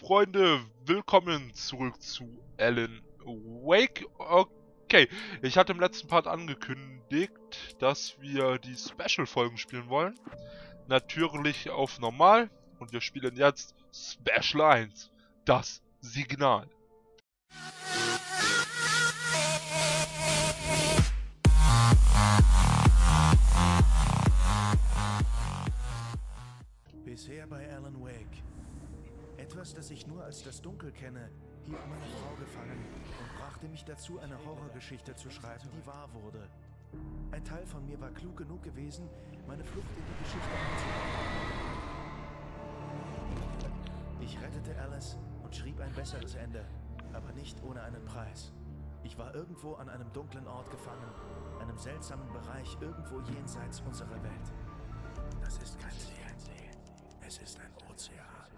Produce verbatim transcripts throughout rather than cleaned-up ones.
Freunde, willkommen zurück zu Alan Wake. Okay, ich hatte im letzten Part angekündigt, dass wir die Special-Folgen spielen wollen. Natürlich auf normal und wir spielen jetzt Special eins, das Signal. Bisher bei Alan Wake. Etwas, das ich nur als das Dunkel kenne, hielt meine Frau gefangen und brachte mich dazu, eine Horrorgeschichte zu schreiben, die wahr wurde. Ein Teil von mir war klug genug gewesen, meine Flucht in die Geschichte einzubauen. Ich rettete Alice und schrieb ein besseres Ende, aber nicht ohne einen Preis. Ich war irgendwo an einem dunklen Ort gefangen, einem seltsamen Bereich irgendwo jenseits unserer Welt. Das ist kein See. Es ist ein Ozean.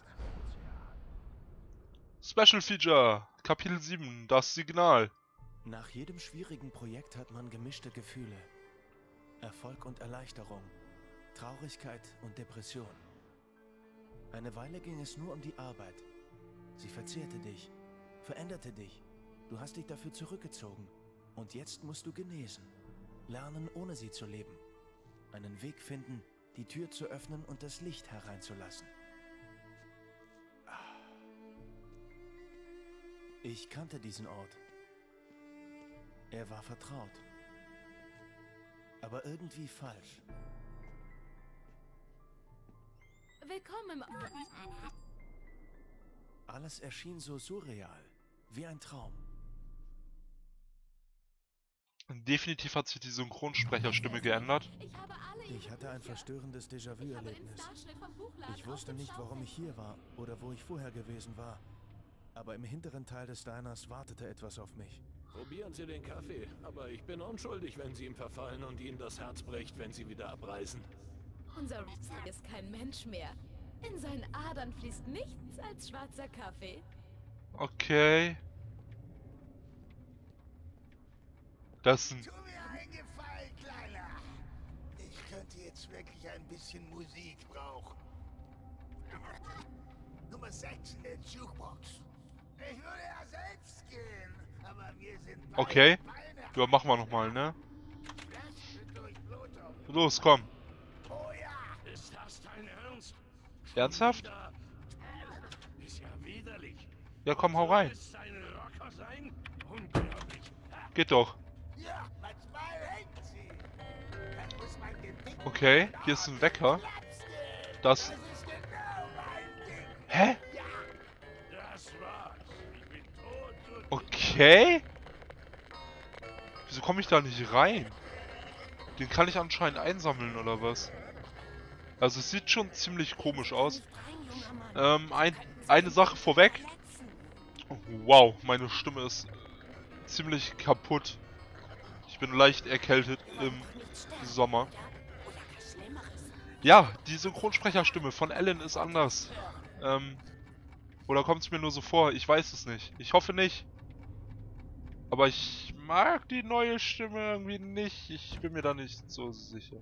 Special Feature, Kapitel sieben, das Signal. Nach jedem schwierigen Projekt hat man gemischte Gefühle. Erfolg und Erleichterung, Traurigkeit und Depression. Eine Weile ging es nur um die Arbeit. Sie verzehrte dich, veränderte dich. Du hast dich dafür zurückgezogen. Und jetzt musst du genesen. Lernen, ohne sie zu leben. Einen Weg finden, die Tür zu öffnen und das Licht hereinzulassen. Ich kannte diesen Ort. Er war vertraut. Aber irgendwie falsch. Willkommen. Alles erschien so surreal, wie ein Traum. Definitiv hat sich die Synchronsprecherstimme geändert. Ich hatte ein verstörendes Déjà-vu-Erlebnis. Ich wusste nicht, warum ich hier war oder wo ich vorher gewesen war. Aber im hinteren Teil des Diners wartete etwas auf mich. Probieren Sie den Kaffee, aber ich bin unschuldig, wenn Sie ihm verfallen und Ihnen das Herz bricht, wenn Sie wieder abreisen. Unser Rick ist kein Mensch mehr. In seinen Adern fließt nichts als schwarzer Kaffee. Okay. Das ist ein... Tu mir einen Gefallen, Kleiner. Ich könnte jetzt wirklich ein bisschen Musik brauchen. Nummer sechs in der Jukebox. Ich würde ja selbst gehen, aber mir sind Okay. Ja, machen wir nochmal, ne? Los, komm. Oh ja. Ist das dein Ernst? Ernsthaft? Da? Ist ja widerlich. Ja, komm, hau rein. Willst ein Rocker sein? Unglaublich. Geht doch. Ja, manchmal hängt sie. Dann muss man den dicken Okay, hier ist ein Wecker. Platz nehmen. Das... Das ist genau mein Ding. Hä? Das war's. Ich bin tot und Okay? Wieso komme ich da nicht rein? Den kann ich anscheinend einsammeln, oder was? Also es sieht schon ziemlich komisch aus. Ähm, ein, eine Sache vorweg. Wow, meine Stimme ist ziemlich kaputt. Ich bin leicht erkältet im Sommer. Ja, die Synchronsprecherstimme von Alan ist anders. Ähm, oder kommt es mir nur so vor? Ich weiß es nicht. Ich hoffe nicht. Aber ich mag die neue Stimme irgendwie nicht. Ich bin mir da nicht so sicher.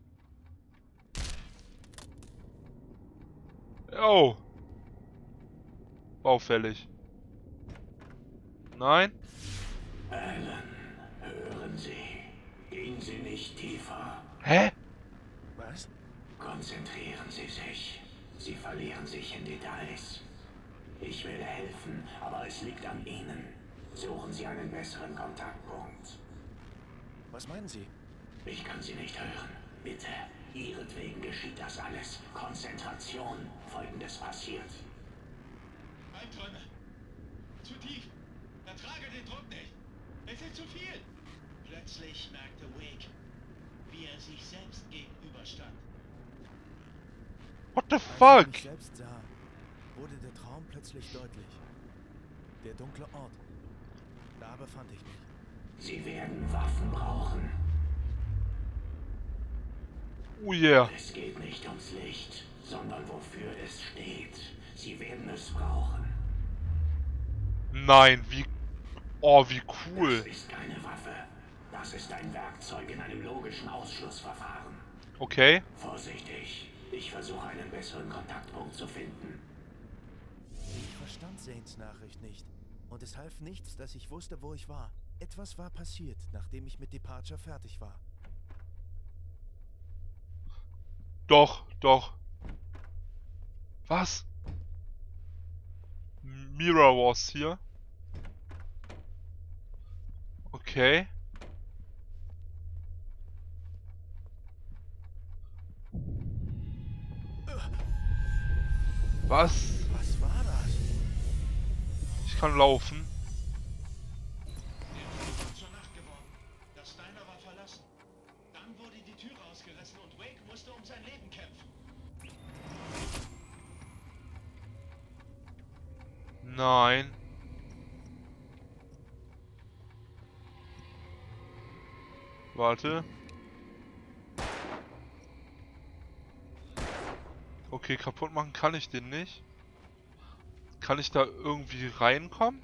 Oh. Baufällig. Nein? Alan, hören Sie. Gehen Sie nicht tiefer. Hä? Was? Konzentrieren Sie sich. Sie verlieren sich in Details. Ich will helfen, aber es liegt an Ihnen. Suchen Sie einen besseren Kontaktpunkt. Was meinen Sie? Ich kann Sie nicht hören. Bitte. Ihretwegen geschieht das alles. Konzentration. Folgendes passiert. Albträume. Zu tief. Ertrage den Druck nicht. Es ist zu viel. Plötzlich merkte Wake, wie er sich selbst gegenüberstand. What the Als ich fuck? mich selbst sah, wurde der Traum plötzlich deutlich. Der dunkle Ort. Da befand ich mich. Sie werden Waffen brauchen. Oh yeah. Es geht nicht ums Licht, sondern wofür es steht. Sie werden es brauchen. Nein, wie... Oh, wie Das cool. ist keine Waffe. Das ist ein Werkzeug in einem logischen Ausschlussverfahren. Okay. Vorsichtig. Ich versuche einen besseren Kontaktpunkt zu finden. Ich verstand Zanes Nachricht nicht. Und es half nichts, dass ich wusste, wo ich war. Etwas war passiert, nachdem ich mit Departure fertig war. Doch, doch. Was? Mira Wars hier. Okay. Was? Was war das? Ich kann laufen. Zur Nacht geworden. Das Diner war verlassen. Dann wurde die Tür rausgerissen und Wake musste um sein Leben kämpfen. Nein. Warte. Okay, kaputt machen kann ich den nicht. Kann ich da irgendwie reinkommen?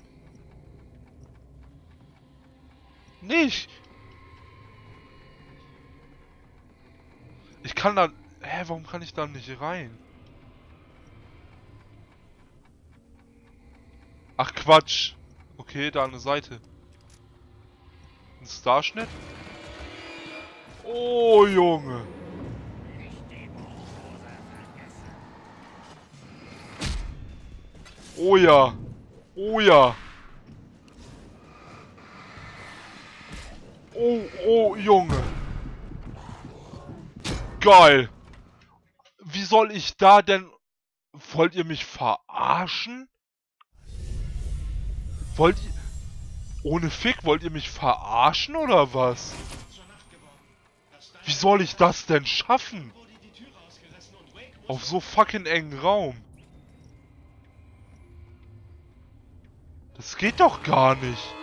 Nicht! Ich kann da... Hä, warum kann ich da nicht rein? Ach Quatsch. Okay, da eine Seite. Ein Starschnitt? Oh, Junge. Oh ja. Oh ja. Oh, oh, Junge. Geil. Wie soll ich da denn... Wollt ihr mich verarschen? Wollt ihr... Ohne Fick, wollt ihr mich verarschen oder was? Wie soll ich das denn schaffen? Auf so fucking engen Raum. Das geht doch gar nicht.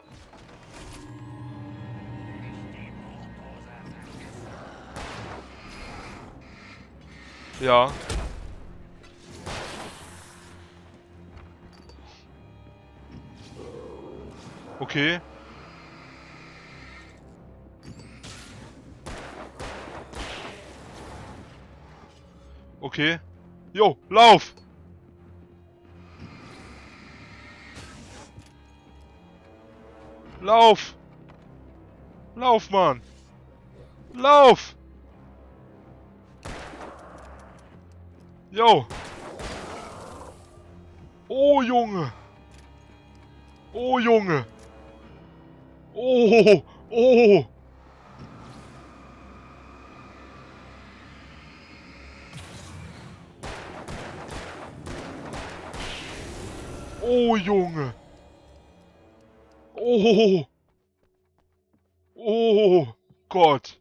Ja. Okay. Okay. Jo, lauf! Lauf! Lauf, Mann! Lauf! Jo! Oh, Junge! Oh, Junge! Oh! Oh! Oh, Junge! Oh! Oh Gott!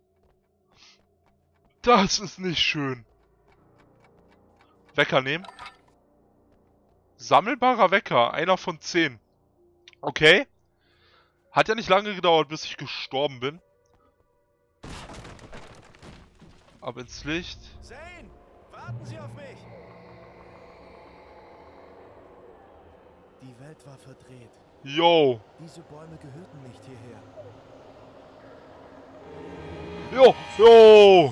Das ist nicht schön. Wecker nehmen. Sammelbarer Wecker. Einer von zehn. Okay. Hat ja nicht lange gedauert, bis ich gestorben bin. Ab ins Licht. Zane, warten Sie auf mich! Die Welt war verdreht. Yo. Diese Bäume gehörten nicht hierher. Jo. Jo.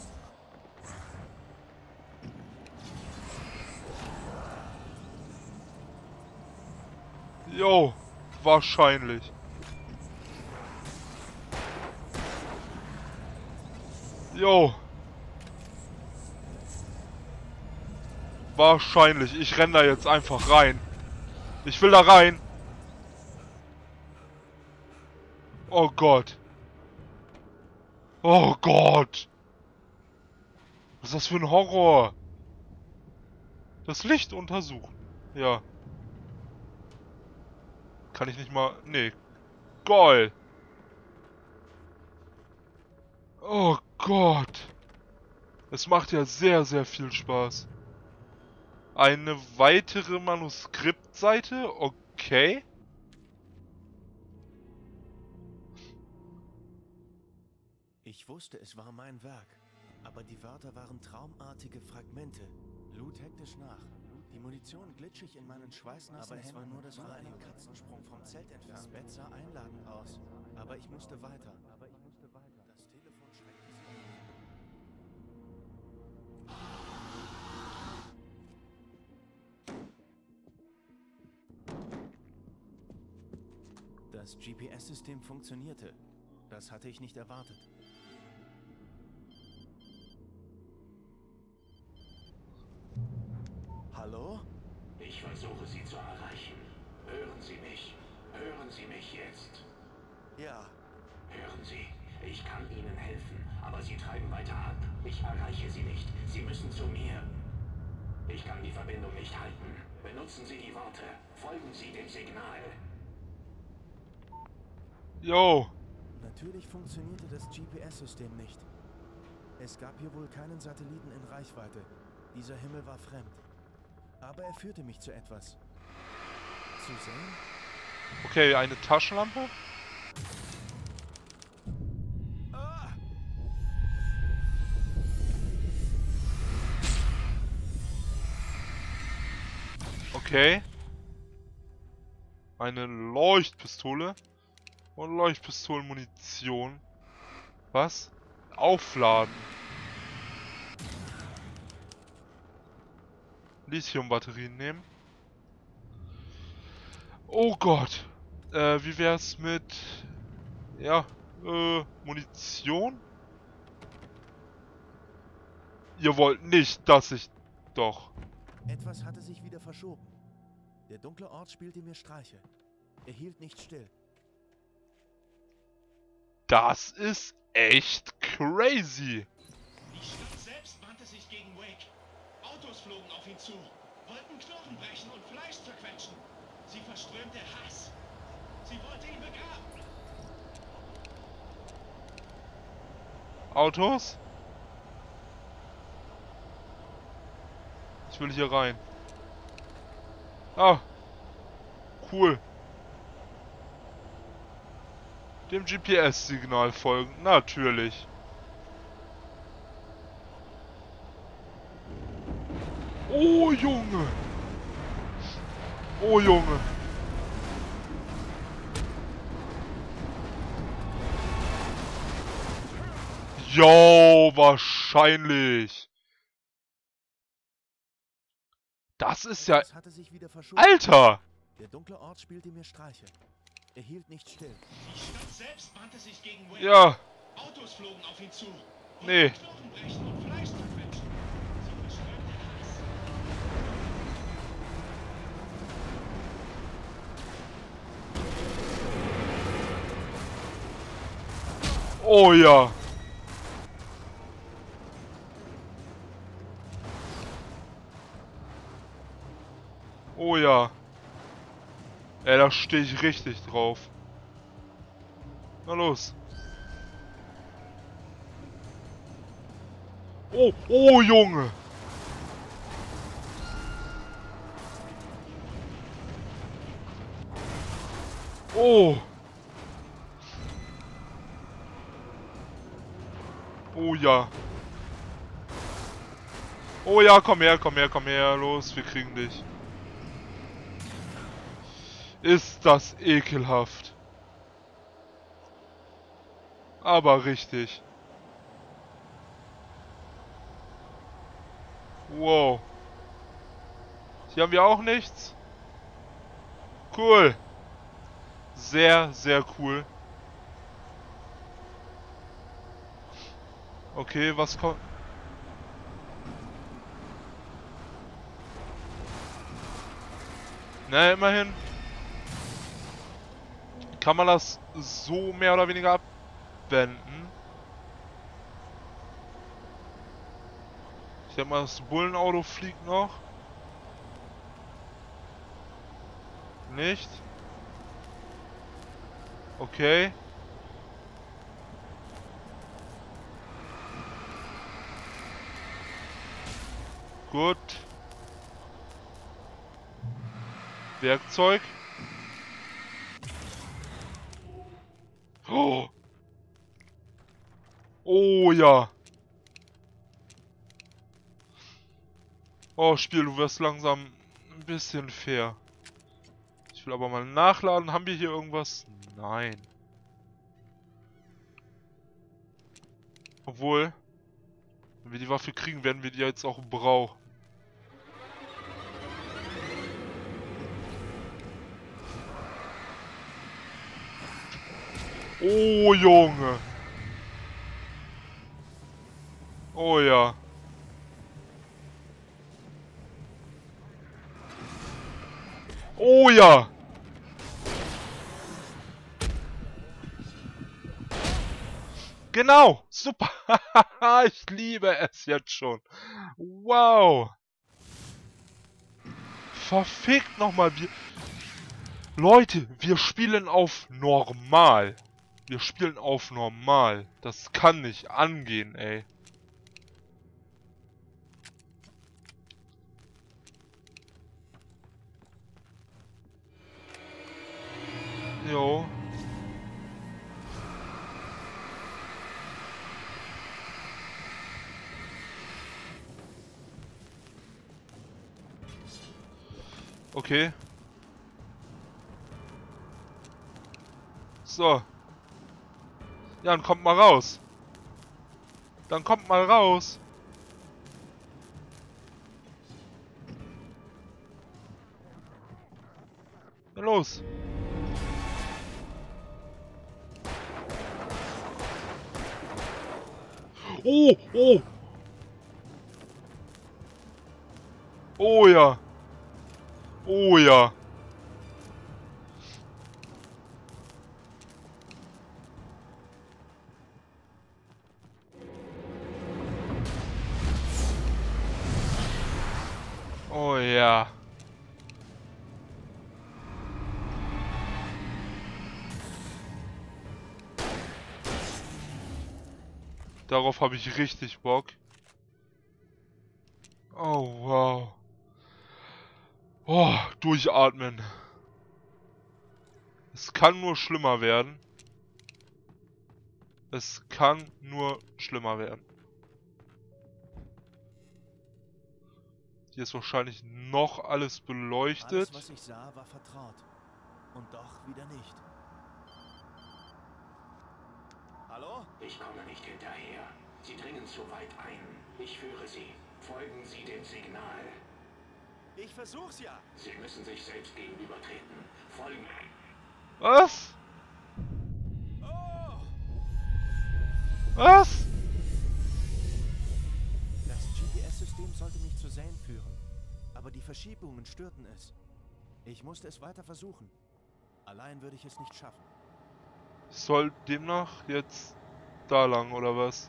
Jo. Wahrscheinlich. Jo. Wahrscheinlich. Ich renn da jetzt einfach rein. Ich will da rein. Oh Gott. Oh Gott. Was ist das für ein Horror? Das Licht untersuchen. Ja. Kann ich nicht mal... Nee. Geil. Oh Gott. Es macht ja sehr, sehr viel Spaß. Eine weitere Manuskriptseite? Okay. Ich wusste, es war mein Werk. Aber die Wörter waren traumartige Fragmente. Lud hektisch nach. Die Munition glitschig in meinen schweißnassen Händen. Aber es war nur das Radio. Ein Katzensprung vom Zelt entfernt. Das Bett sah einladend aus. Aber ich musste weiter. Aber ich musste weiter. Das Telefon schreckte sich. Das G P S-System funktionierte. Das hatte ich nicht erwartet. Hallo? Ich versuche Sie zu erreichen. Hören Sie mich. Hören Sie mich jetzt. Ja. Hören Sie, ich kann Ihnen helfen, aber Sie treiben weiter ab. Ich erreiche Sie nicht. Sie müssen zu mir. Ich kann die Verbindung nicht halten. Benutzen Sie die Worte. Folgen Sie dem Signal. Yo. Natürlich funktionierte das G P S-System nicht. Es gab hier wohl keinen Satelliten in Reichweite. Dieser Himmel war fremd. Aber er führte mich zu etwas. Zu sehen? Okay, eine Taschenlampe? Ah! Okay. Eine Leuchtpistole. Und Leuchtpistolenmunition. Was? Aufladen. Lithiumbatterien nehmen. Oh Gott. Äh, wie wär's mit... Ja, äh, Munition? Ihr wollt nicht, dass ich... Doch. Etwas hatte sich wieder verschoben. Der dunkle Ort spielte mir Streiche. Er hielt nicht still. Das ist echt crazy. Die Stadt selbst wandte sich gegen Wake. Autos flogen auf ihn zu, wollten Knochen brechen und Fleisch zerquetschen. Sie verströmte Hass. Sie wollte ihn begraben. Autos? Ich will hier rein. Ah. Cool. Dem G P S-Signal folgen. Natürlich. Oh, Junge. Oh, Junge. Jo, wahrscheinlich. Das ist ja... Etwas hatte sich wieder verschoben. Alter! Der dunkle Ort spielte mir Streiche. Er hielt nicht still. Die Stadt selbst wandte sich gegen Wake. Ja. Autos flogen auf ihn zu, wollten Nee. Knochen brechen und Fleisch zerquetschen. Sie verströmte Hass. Oh ja. Oh ja. Ey, da stehe ich richtig drauf. Na los. Oh, oh Junge. Oh. Oh ja. Oh ja, komm her, komm her, komm her. Los, wir kriegen dich. Ist das ekelhaft. Aber richtig. Wow. Hier haben wir auch nichts. Cool. Sehr, sehr cool. Okay, was kommt? Na, immerhin. Kann man das so mehr oder weniger abwenden? Ich denke mal, das Bullenauto fliegt noch. Nicht? Okay. Gut. Werkzeug. Oh. Oh ja. Oh, Spiel, du wirst langsam ein bisschen fair. Ich will aber mal nachladen. Haben wir hier irgendwas? Nein. Obwohl, wenn wir die Waffe kriegen, werden wir die jetzt auch brauchen. Oh, Junge. Oh ja. Oh ja. Genau. Super. Ich liebe es jetzt schon. Wow. Verfickt nochmal. Wir... Leute, wir spielen auf normal. Wir spielen auf normal. Das kann nicht angehen, ey. Jo. Okay. So. Ja, dann kommt mal raus. Dann kommt mal raus. Na los. Oh, oh. Oh ja. Oh ja. Oh ja. Darauf habe ich richtig Bock. Oh wow. Oh, durchatmen. Es kann nur schlimmer werden. Es kann nur schlimmer werden. Hier ist wahrscheinlich noch alles beleuchtet. Alles, was ich sah, war vertraut. Und doch wieder nicht. Hallo? Ich komme nicht hinterher. Sie dringen zu weit ein. Ich führe Sie. Folgen Sie dem Signal. Ich versuch's ja. Sie müssen sich selbst gegenübertreten. Folgen. Was? Oh! Was? Das G P S-System sollte mich zu Zane führen. Aber die Verschiebungen störten es. Ich musste es weiter versuchen. Allein würde ich es nicht schaffen. Soll demnach jetzt da lang, oder was?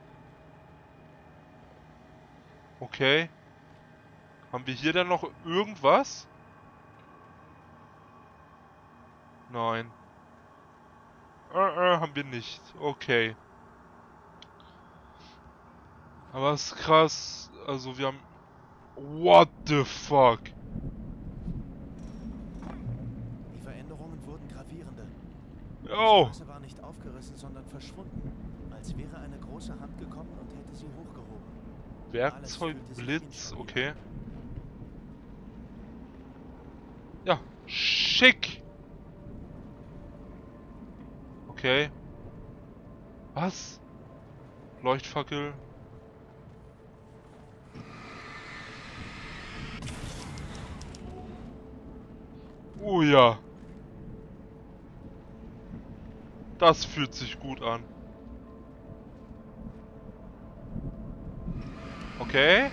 Okay. Haben wir hier denn noch irgendwas? Nein. Äh, äh, haben wir nicht. Okay. Aber es ist krass. Also wir haben... What the fuck? Die Veränderungen wurden gravierender. Oh! Die Straße war nicht aufgerissen, sondern verschwunden. Als wäre eine große Hand gekommen und hätte sie hochgehoben. Werkzeugblitz, okay. Ja, schick! Okay. Was? Leuchtfackel. Oh ja. Das fühlt sich gut an. Okay.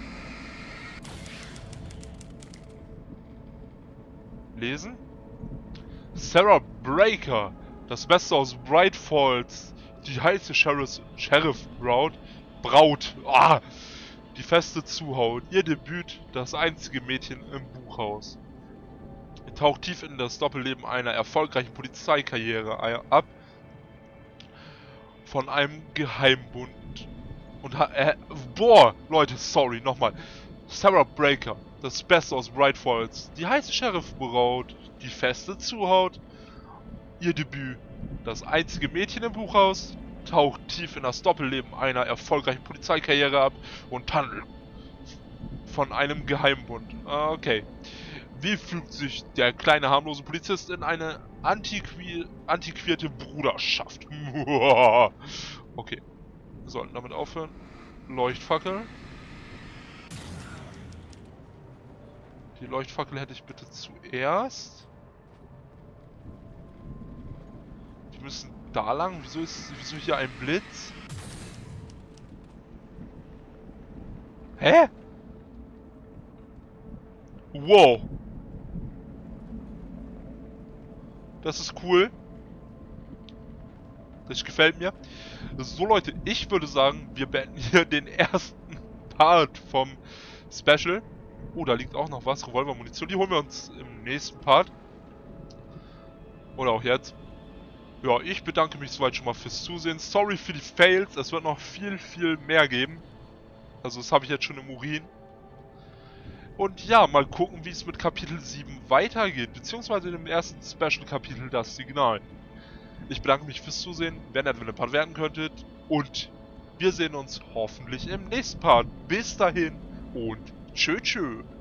Lesen. Sarah Breaker. Das Beste aus Bright Falls. Die heiße Sheriff, Sheriff Braut. Braut. Ah, die feste Zuhaut. Ihr Debüt. Das einzige Mädchen im Buchhaus. Er taucht tief in das Doppelleben einer erfolgreichen Polizeikarriere ab. Von einem Geheimbund. Und äh, boah, Leute, sorry, nochmal. Sarah Breaker, das Beste aus Bright Falls, die heiße Sheriff-Braut, die feste Zuhaut, ihr Debüt, das einzige Mädchen im Buchhaus, taucht tief in das Doppelleben einer erfolgreichen Polizeikarriere ab und handelt von einem Geheimbund. Okay. Wie fügt sich der kleine harmlose Polizist in eine antiqui antiquierte Bruderschaft? Okay. Wir sollten damit aufhören. Leuchtfackel. Die Leuchtfackel hätte ich bitte zuerst. Wir müssen da lang? Wieso ist wieso hier ein Blitz? Hä? Wow. Das ist cool. Das gefällt mir. So Leute, ich würde sagen, wir beenden hier den ersten Part vom Special. Oh, da liegt auch noch was. Revolver-Munition. Die holen wir uns im nächsten Part. Oder auch jetzt. Ja, ich bedanke mich soweit schon mal fürs Zusehen. Sorry für die Fails. Es wird noch viel, viel mehr geben. Also das habe ich jetzt schon im Urin. Und ja, mal gucken, wie es mit Kapitel sieben weitergeht. Beziehungsweise dem ersten Special-Kapitel, das Signal. Ich bedanke mich fürs Zusehen. Wäre nett, wenn ihr ein paar werten könntet. Und wir sehen uns hoffentlich im nächsten Part. Bis dahin und tschö tschö.